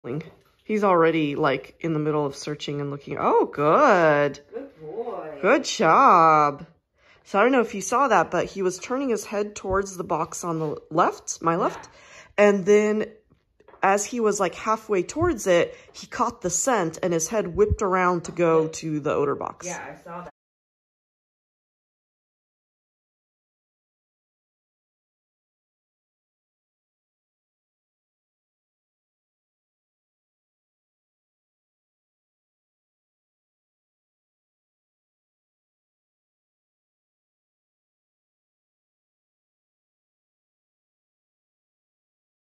He's already like in the middle of searching and looking. Oh, good. Good boy. Good job. So I don't know if you saw that, but he was turning his head towards the box on the left, my left. And then as he was like halfway towards it, he caught the scent and his head whipped around to go to the odor box. Yeah, I saw that.